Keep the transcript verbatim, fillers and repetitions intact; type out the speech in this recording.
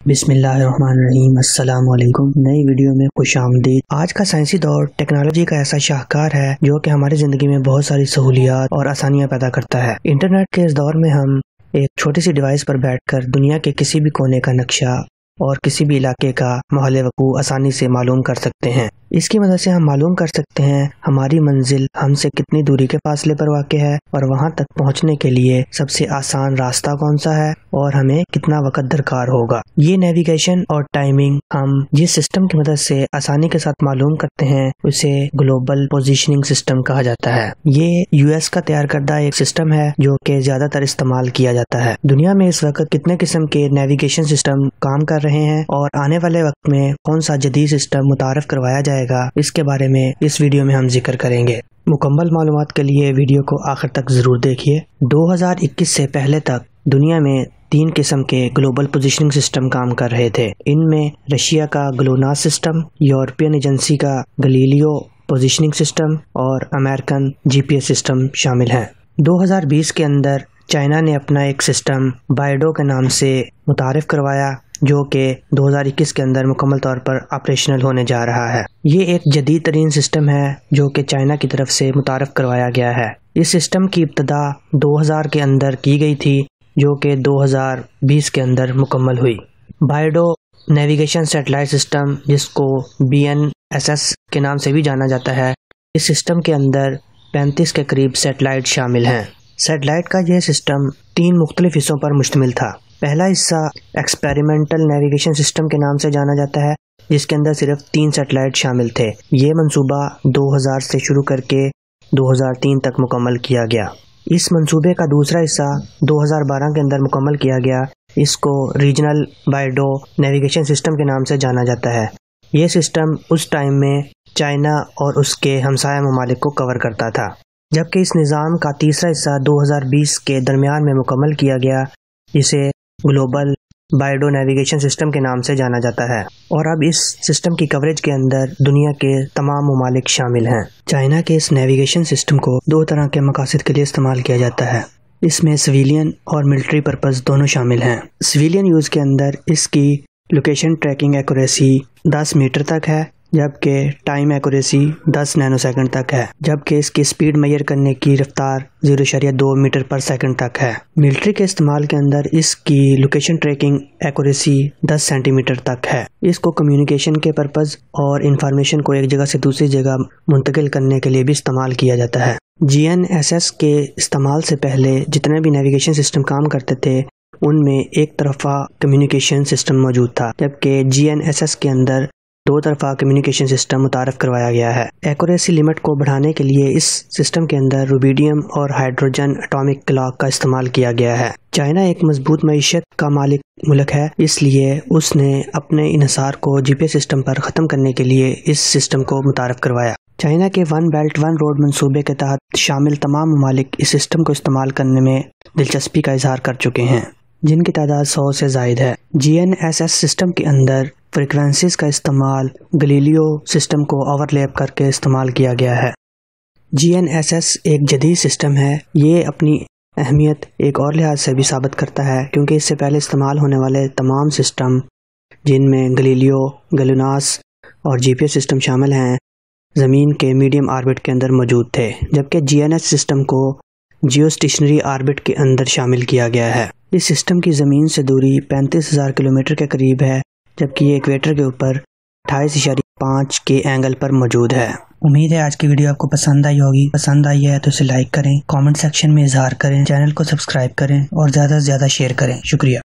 بسم اللہ الرحمن الرحیم۔ السلام علیکم۔ نئی ویڈیو میں خوش آمدید۔ آج کا سائنسی دور ٹیکنالوجی کا ایسا شاہکار ہے جو کہ ہماری زندگی میں بہت ساری سہولیات اور آسانیاں پیدا کرتا ہے۔ انٹرنیٹ کے اس دور میں ہم ایک چھوٹی سی ڈیوائس پر بیٹھ کر دنیا کے کسی بھی کونے کا نقشہ اور کسی بھی علاقے کا محل وقوع آسانی سے معلوم کر سکتے ہیں۔ اس کی مدد سے ہم معلوم کر سکتے ہیں ہماری منزل ہم سے کتنی دوری کے فاصلے پر واقع ہے اور وہاں تک پہنچنے کے لیے سب سے آسان راستہ کون سا ہے اور ہمیں کتنا وقت درکار ہوگا۔ یہ نیویگیشن اور ٹائمنگ ہم جس سسٹم کی مدد سے آسانی کے ساتھ معلوم کرتے ہیں اسے گلوبل پوزیشننگ سسٹم کہا جاتا ہے۔ یہ یو ایس کا تیار کردہ ایک سسٹم ہے جو کہ زیادہ تر استعمال کیا جاتا ہے۔ دنیا میں اس وقت کتنے قسم کے نیویگیشن سسٹم کام کر رہے ہیں اور آنے والے وقت میں کون سا جدید سسٹم متعارف کروایا جائے گا، اس کے بارے میں اس ویڈیو میں ہم ذکر کریں گے۔ مکمل معلومات کے لیے ویڈیو کو آخر تک ضرور دیکھیے۔ دو ہزار اکیس سے پہلے تک دنیا میں تین قسم کے گلوبل پوزیشننگ سسٹم کام کر رہے تھے۔ ان میں رشیا کا گلوناس سسٹم، یورپین ایجنسی کا گلیلیو پوزیشننگ سسٹم اور American G P S system شامل ہیں۔ دو ہزار بیس کے اندر چائنا نے اپنا ایک سسٹم بیڈو کے نام سے متعارف کروایا جو کہ دو ہزار اکیس کے اندر مکمل طور پر آپریشنل ہونے جا رہا ہے۔ یہ ایک جدید ترین سسٹم ہے جو کہ چائنا کی طرف سے متعارف کروایا گیا ہے۔ اس سسٹم کی ابتدا دو ہزار کے اندر کی گئی تھی جو کہ دو ہزار بیس کے اندر مکمل ہوئی۔ بیڈو نیویگیشن سیٹلائٹ سسٹم، جس کو بی این ایس ایس کے نام سے بھی جانا جاتا ہے، اس سسٹم کے اندر پینتیس کے قریب سیٹلائٹ شامل ہیں۔ سیٹلائٹ کا یہ سسٹم تین مختلف حصوں پر مشتمل تھا۔ پہلا حصہ ایکسپیریمنٹل نیویگیشن سسٹم کے نام سے جانا جاتا ہے جس کے اندر صرف تین سیٹلائٹ شامل تھے۔ یہ منصوبہ دو ہزار سے شروع کر کے دو ہزار تین تک مکمل کیا گیا۔ اس منصوبے کا دوسرا حصہ دو ہزار بارہ کے اندر مکمل کیا گیا۔ اس کو ریجنل بیڈو نیویگیشن سسٹم کے نام سے جانا جاتا ہے۔ یہ سسٹم اس ٹائم میں چائنا اور اس کے ہمسایہ ممالک کو کور کرتا تھا، جبکہ اس نظام کا تیسرا حصہ دو ہزار بیس کے درمیان میں مکمل کیا گیا جسے گلوبل بیڈو نیویگیشن سسٹم کے نام سے جانا جاتا ہے، اور اب اس سسٹم کی کوریج کے اندر دنیا کے تمام ممالک شامل ہیں۔ چائنا کے اس نیویگیشن سسٹم کو دو طرح کے مقاصد کے لیے استعمال کیا جاتا ہے۔ اس میں سویلین اور ملٹری پرپز دونوں شامل ہیں۔ سویلین یوز کے اندر اس کی لوکیشن ٹریکنگ ایکوریسی دس میٹر تک ہے، جبکہ ٹائم ایکوریسی دس نینو سیکنڈ تک ہے، جبکہ اس کی سپیڈ میئر کرنے کی رفتار زیرو اشاریہ دو میٹر پر سیکنڈ تک ہے۔ ملٹری کے استعمال کے اندر اس کی لوکیشن ٹریکنگ ایکوریسی دس سینٹی میٹر تک ہے۔ اس کو کمیونیکیشن کے پرپز اور انفارمیشن کو ایک جگہ سے دوسری جگہ منتقل کرنے کے لیے بھی استعمال کیا جاتا ہے۔ جی این ایس ایس کے استعمال سے پہلے جتنے بھی نیویگیشن سسٹم کام کرتے تھے ان میں ایک طرفہ کمیونیکیشن سسٹم موجود تھا، جبکہ جی این ایس ایس کے اندر دو طرفہ کمیونیکیشن سسٹم متعارف کروایا گیا ہے۔ ایکوریسی لیمٹ کو بڑھانے کے لیے اس سسٹم کے اندر روبیڈیم اور ہائیڈروجن اٹامک کلاک کا استعمال کیا گیا ہے۔ چائنا ایک مضبوط معیشت کا مالک ملک ہے، اس لیے اس نے اپنے انحصار کو جی پی ایس سسٹم پر ختم کرنے کے لیے اس سسٹم کو متعارف کروایا۔ چائنا کے ون بیلٹ ون روڈ منصوبے کے تحت شامل تمام ممالک اس سسٹم کو استعمال کرنے میں دلچسپی کا اظہار کر چکے ہیں، جن کی تعداد سو سے زائد ہے۔ G N S S system کے اندر فریکوینسیز کا استعمال گلیلیو سسٹم کو اوور لیپ کر کے استعمال کیا گیا ہے۔ جی این ایس ایس ایک جدید سسٹم ہے۔ یہ اپنی اہمیت ایک اور لحاظ سے بھی ثابت کرتا ہے کیونکہ اس سے پہلے استعمال ہونے والے تمام سسٹم جن میں گلیلیو، گلوناس اور جی پی ایس سسٹم شامل ہیں زمین کے میڈیم آربٹ کے اندر موجود تھے، جبکہ جی این ایس سسٹم کو جیو اسٹیشنری آربٹ کے اندر شامل کیا گیا ہے۔ اس سسٹم کی زمین سے دوری پینتیس ہزار کلومیٹر کے قریب ہے، جبکہ یہ ایکویٹر کے اوپر اٹھائیس اشاریہ پانچ کے اینگل پر موجود ہے۔ امید ہے آج کی ویڈیو آپ کو پسند آئی ہوگی۔ پسند آئی ہے تو اسے لائک کریں، کامنٹ سیکشن میں اظہار کریں، چینل کو سبسکرائب کریں اور زیادہ سے زیادہ شیئر کریں۔ شکریہ۔